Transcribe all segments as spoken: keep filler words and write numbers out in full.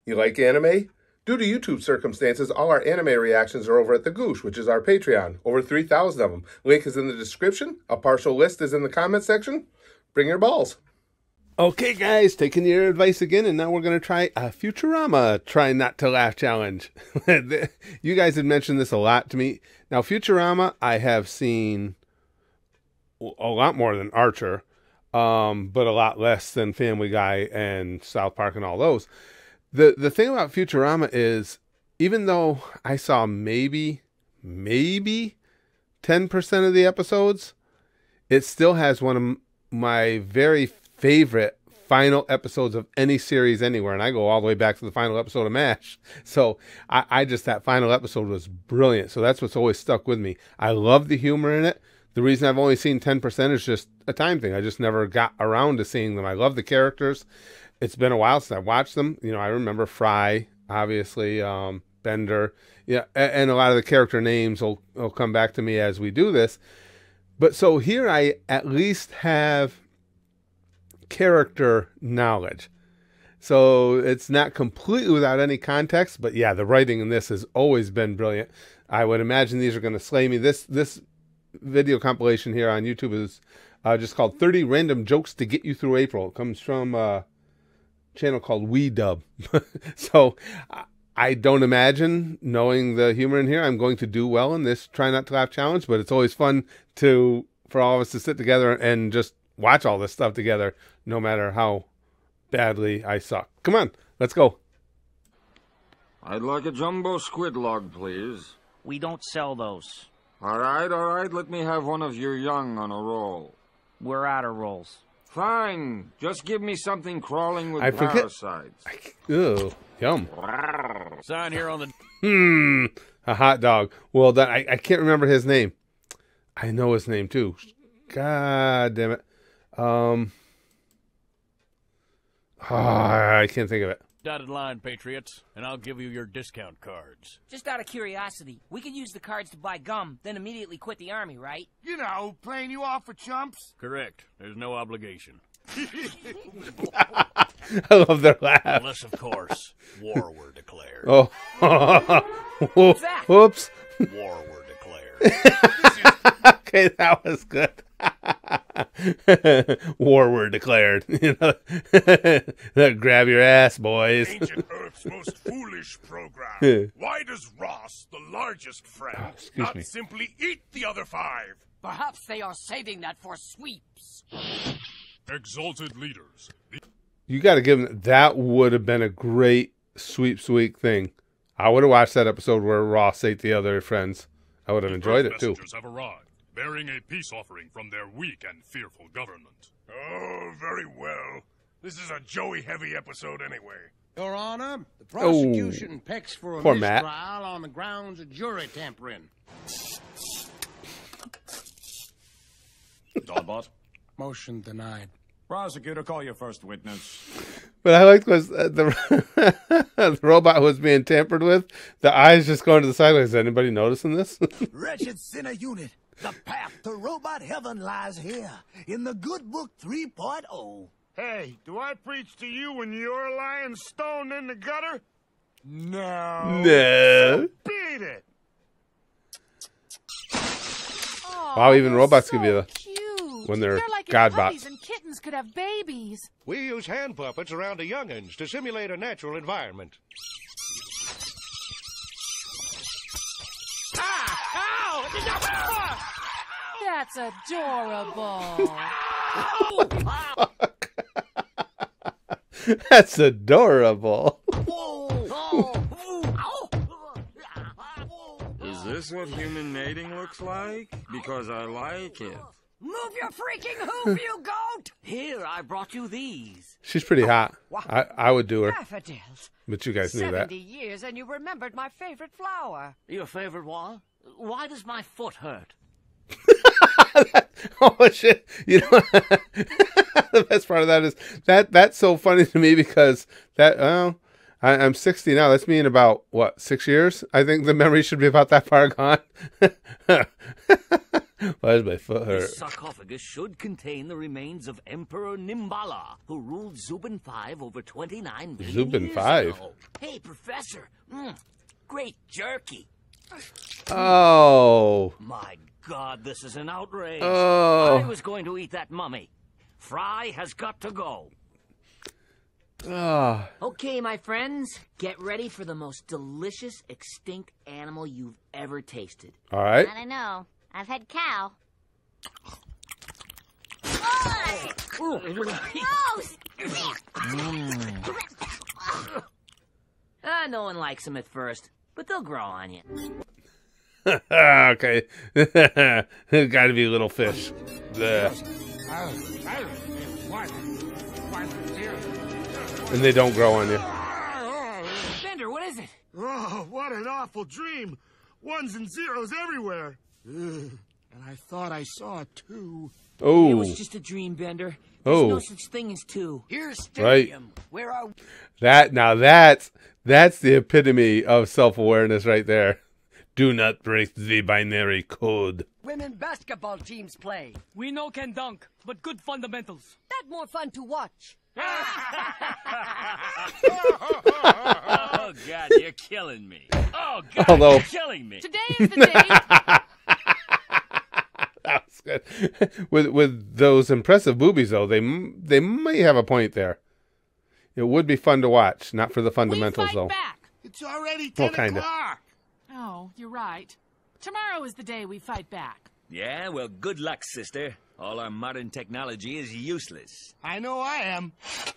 You like anime? Due to YouTube circumstances, all our anime reactions are over at The Goosh, which is our Patreon. Over three thousand of them. Link is in the description. A partial list is in the comment section. Bring your balls. Okay, guys, taking your advice again, and now we're going to try a Futurama Try Not to Laugh Challenge. You guys had mentioned this a lot to me. Now, Futurama, I have seen a lot more than Archer, um, but a lot less than Family Guy and South Park and all those. The the thing about Futurama is, even though I saw maybe, maybe ten percent of the episodes, it still has one of my very favorite final episodes of any series anywhere. And I go all the way back to the final episode of MASH. So I, I just, that final episode was brilliant. So that's what's always stuck with me. I love the humor in it. The reason I've only seen ten percent is just a time thing. I just never got around to seeing them. I love the characters. It's been a while since I watched them. You know, I remember Fry, obviously, um, Bender, yeah, and, and a lot of the character names will, will come back to me as we do this. But so here I at least have character knowledge. So it's not completely without any context, but yeah, the writing in this has always been brilliant. I would imagine these are going to slay me. This this video compilation here on YouTube is uh, just called thirty Random Jokes to Get You Through April. It comes from uh, channel called WeDub. So I don't imagine, knowing the humor in here, I'm going to do well in this Try Not to Laugh challenge, but it's always fun to for all of us to sit together and just watch all this stuff together, no matter how badly I suck. Come on, let's go. I'd like a jumbo squid log, please. We don't sell those. All right, all right, let me have one of your young on a roll. We're out of rolls. Fine, just give me something crawling with I forget. parasites. I, ew, yum. Sign here on the... Hmm, a hot dog. Well done. I, I can't remember his name. I know his name too. God damn it. Um, oh, I can't think of it. Dotted line, Patriots, and I'll give you your discount cards. Just out of curiosity, we could use the cards to buy gum, then immediately quit the army, right? You know, playing you off for chumps. Correct. There's no obligation. I love their laugh. Unless, of course, war were declared. Oh, whoops. War were declared. Okay, that was good. War were declared. You know, grab your ass, boys. Ancient Earth's most foolish program. Why does Ross, the largest friend, oh, not me. simply eat the other five? Perhaps they are saving that for sweeps. Exalted leaders. You got to give them, that would have been a great sweeps week thing. I would have watched that episode where Ross ate the other friends. I would have enjoyed it too. Messengers have arrived, bearing a peace offering from their weak and fearful government. Oh, very well. This is a Joey-heavy episode anyway. Your Honor, the prosecution oh, picks for a poor mistrial Matt. on the grounds of jury tampering. Dodbot. Motion denied. Prosecutor, call your first witness. But I liked was uh, the, the robot was being tampered with. The eyes just going to the sidelines. Is anybody noticing this? Wretched sinner unit, the path to robot heaven lies here in the Good Book three point oh. Hey, do I preach to you when you're lying stoned in the gutter? No. No. Beat it. Oh, Wow, even robots so can be the cute. when they're, they're like god if bots. puppies and kittens could have babies. We use hand puppets around the young'uns to simulate a natural environment. That's adorable. That's adorable. Is this what human mating looks like? Because I like it. Move your freaking hoof, you goat! Here, I brought you these. She's pretty hot. I, I would do her. Daffodils. But you guys knew that. Seventy years and you remembered my favorite flower. Your favorite what? Why does my foot hurt? Oh shit! You know, the best part of that is that that's so funny to me because that oh, I, I'm sixty now. That's me in about what six years? I think the memory should be about that far gone. Why does my foot hurt? This sarcophagus should contain the remains of Emperor Nimbala, who ruled Zubin five over twenty-nine million Zubin years five? ago. Hey, Professor. Mm, great jerky. Oh. My God, this is an outrage. Oh. I was going to eat that mummy. Fry has got to go. Oh. Okay, my friends, get ready for the most delicious extinct animal you've ever tasted. All right. I don't know. I've had cow. Ah, no one likes them at first, but they'll grow on you. Okay. It's got to be little fish. Ugh. And they don't grow on you. Bender, what is it? Oh, what an awful dream. Ones and zeros everywhere. Ugh. And I thought I saw two. Oh. It was just a dream, Bender. There's Oh. no such thing as two. Here's Right. Stadium. Where are That now that's that's the epitome of self-awareness right there. Do not break the binary code. women basketball teams play? We know can dunk, but good fundamentals. That more fun to watch. Oh, God, you're killing me. Oh, God, Although- you're killing me. Today is the day. That was good. With with those impressive boobies, though, they m- they might have a point there. It would be fun to watch, not for the fundamentals, though. Back. It's already Well, ten kinda. o'clock. Oh, you're right. Tomorrow is the day we fight back. Yeah, well, good luck, sister. All our modern technology is useless. I know I am.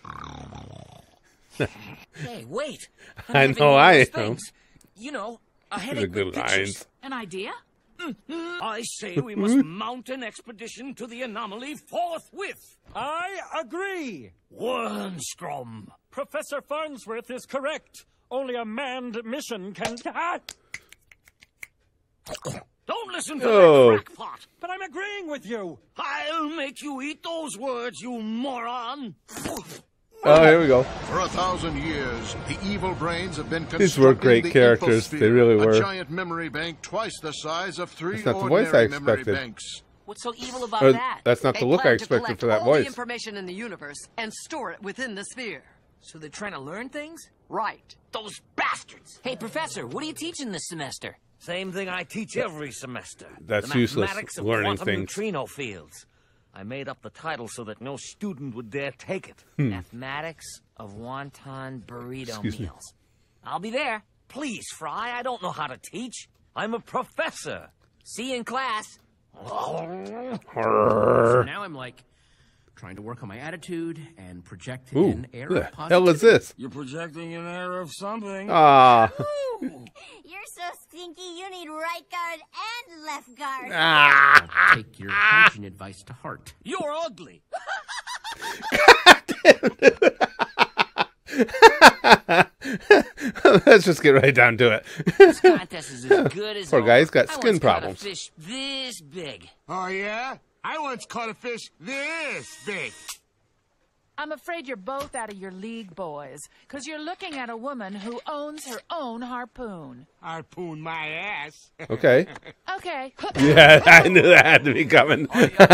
Hey, wait. I'm I having know one of I those am. things. You know, a These are headache good with pictures. lines. An idea? I say we must mount an expedition to the anomaly forthwith. I agree. Wormstrom. Professor Farnsworth is correct. Only a manned mission can... Ah! Don't listen to Oh. that crackpot. But I'm agreeing with you. I'll make you eat those words, you moron. Oh, here we go. For a thousand years, the evil brains have been These were great constructing the characters. They infosphere, really were. A giant memory bank twice the size of three That's not the voice I ordinary memory expected. banks. What's so evil about Or, that? that's not They the look I plan to expected collect for that all voice. the information in the universe and store it within the sphere. So they're trying to learn things? Right. Those bastards! Hey, Professor, what are you teaching this semester? Same thing I teach every semester. That's the useless, mathematics of learning quantum things. neutrino fields. I made up the title so that no student would dare take it. Hmm. Mathematics of wonton burrito Excuse me. meals. I'll be there. Please, Fry, I don't know how to teach. I'm a professor. See you in class. So Arrgh. now I'm like trying to work on my attitude and project Ooh, an air who of the positivity. hell is this? You're projecting an air of something. Ah. You're so stinky, you need right guard and left guard. I'll take your hygiene advice to heart. You're ugly. Let's just get right down to it. This contest is as good as Poor over. guy's got I skin once caught problems. a fish this big. Oh, yeah? I once caught a fish this big. I'm afraid you're both out of your league, boys, because you're looking at a woman who owns her own harpoon. Harpoon my ass. Okay. Okay. Yeah, I knew that had to be coming.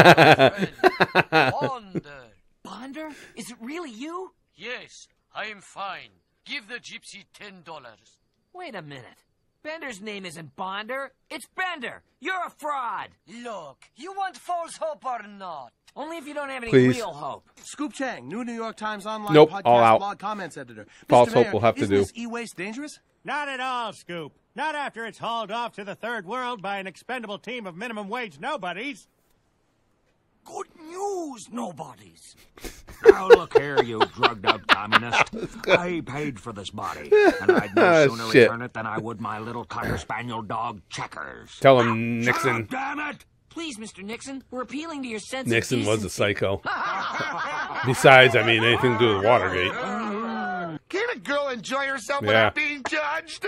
Bonder. Bonder? Is it really you? Yes, I am fine. Give the gypsy ten dollars. Wait a minute. Bender's name isn't Bonder. It's Bender. You're a fraud. Look, you want false hope or not? Only if you don't have any Please. real hope. Scoop Chang, new New York Times online Nope, podcast all out. blog comments editor. False Mister hope Mayor, will have to isn't do. this e-waste dangerous? Not at all, Scoop. Not after it's hauled off to the third world by an expendable team of minimum wage nobodies. Good news, nobodies. Now look here, you drugged out communist. I paid for this body, and I'd no Ah, sooner shit. return it than I would my little cocker spaniel dog Checkers. Tell him, Nixon. Damn it! Please, Mister Nixon, we're appealing to your sense Nixon of was a decency. psycho. Besides, I mean, anything to do with Watergate. Can a girl enjoy herself Yeah. without being judged?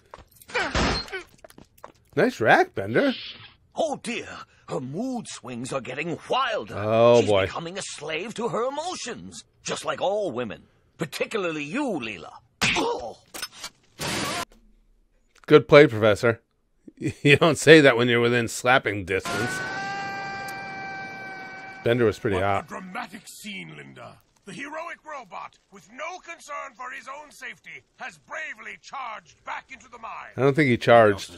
Nice rack, Bender. Oh dear, her mood swings are getting wilder. Oh, She's boy. becoming a slave to her emotions, just like all women, particularly you, Leela. Oh. Good play, Professor. You don't say that when you're within slapping distance. Bender was pretty what hot. a dramatic scene, Linda. The heroic robot, with no concern for his own safety, has bravely charged back into the mine. I don't think he charged.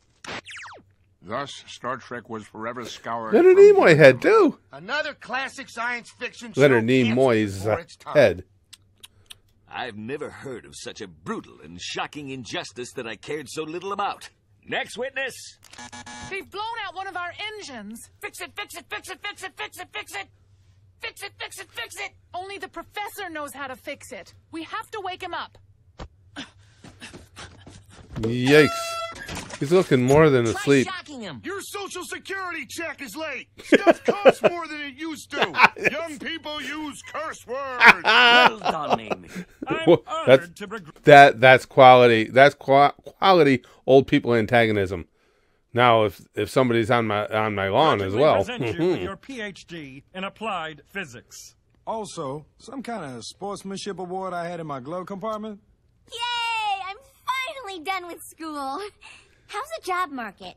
Thus, Star Trek was forever scoured. Leonard from Nimoy head too. Another classic science fiction show. Leonard Nimoy's uh, head. I've never heard of such a brutal and shocking injustice that I cared so little about. Next witness. They've blown out one of our engines. Fix it, fix it, fix it, fix it, fix it, fix it. Fix it, fix it, fix it. Only the professor knows how to fix it. We have to wake him up. Yikes. He's looking more than asleep. Your social security check is late. Stuff costs more than it used to. Young people use curse words. Well done, Amy. Well, that's, that that's quality. That's qua quality old people antagonism. Now, if if somebody's on my on my lawn as well, present you with your P H D in applied physics. Also, some kind of sportsmanship award I had in my glove compartment. Yay! I'm finally done with school. How's the job market?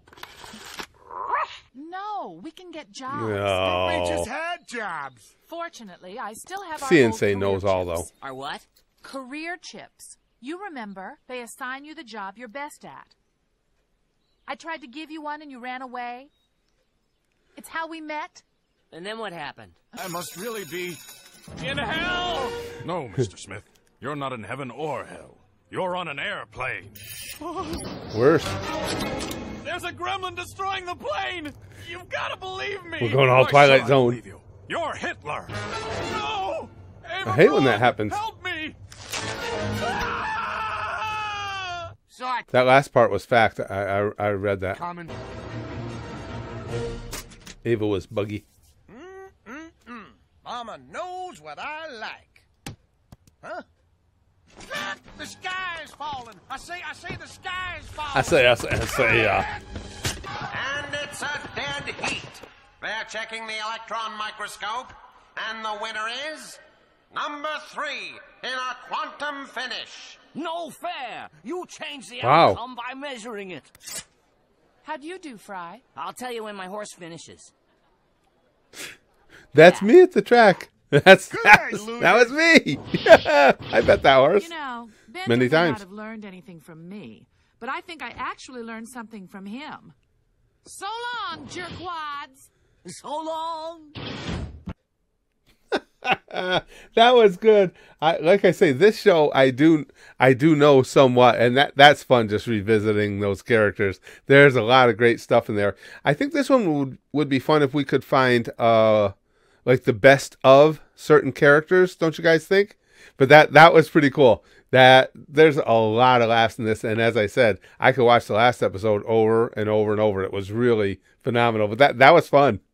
No, we can get jobs. No. We just had jobs. Fortunately, I still have our C N old C career knows all chips. though. Our what? Career chips. You remember, they assign you the job you're best at. I tried to give you one and you ran away. It's how we met. And then what happened? I must really be In hell! No, Mister Smith. You're not in heaven or hell. You're on an airplane. Worse. There's a gremlin destroying the plane! You've got to believe me! We're going all Why Twilight should I Zone. believe you? You're Hitler. No! I hate when that happens. Help me! So I That last part was fact. I I, I read that. common. Ava was buggy. Mm-mm-mm. Mama knows what I like. Huh? The sky is falling. I say, I say the sky is falling. I say, I say, I say, uh, And it's a dead heat. They're checking the electron microscope, and the winner is number three in a quantum finish. No fair! You changed the Wow. outcome by measuring it. How'd you do, Fry? I'll tell you when my horse finishes. that's me at the track. That's, that's that was me. I bet that horse. You know, Ben Many doesn't times. not have learned anything from me, but I think I actually learned something from him. So long, jerkwads. So long. That was good. I like I say, this show I do I do know somewhat, and that that's fun just revisiting those characters. There's a lot of great stuff in there. I think this one would would be fun if we could find uh like the best of certain characters, don't you guys think? But that that was pretty cool. That there's a lot of laughs in this, and as I said, I could watch the last episode over and over and over. It was really phenomenal. But that that was fun.